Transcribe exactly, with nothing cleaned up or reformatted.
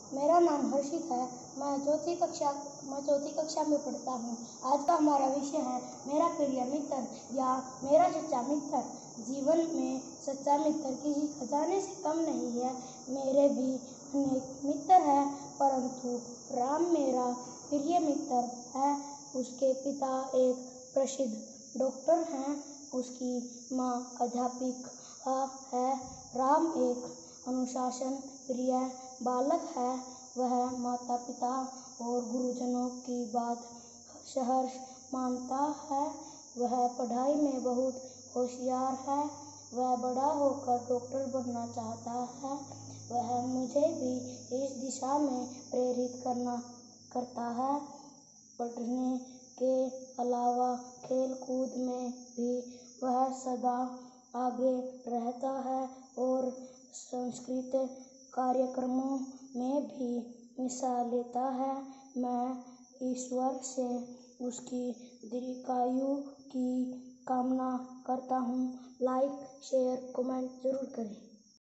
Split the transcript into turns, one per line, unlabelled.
मेरा नाम हर्षित है। मैं चौथी कक्षा मैं चौथी कक्षा में पढ़ता हूँ। आज का हमारा विषय है मेरा प्रिय मित्र या मेरा सच्चा मित्र। जीवन में सच्चा मित्र किसी खजाने से कम नहीं है। मेरे भी अनेक मित्र हैं, परंतु राम मेरा प्रिय मित्र है। उसके पिता एक प्रसिद्ध डॉक्टर हैं, उसकी माँ अध्यापिका है। राम एक अनुशासन प्रिय बालक है। वह माता पिता और गुरुजनों की बात सहर्ष मानता है। वह पढ़ाई में बहुत होशियार है। वह बड़ा होकर डॉक्टर बनना चाहता है। वह मुझे भी इस दिशा में प्रेरित करना करता है। पढ़ने के अलावा खेल कूद में भी वह सदा आगे रहता है और सांस्कृतिक कार्यक्रमों में भी हिस्सा लेता है। मैं ईश्वर से उसकी दीर्घायु की कामना करता हूँ। लाइक शेयर कमेंट जरूर करें।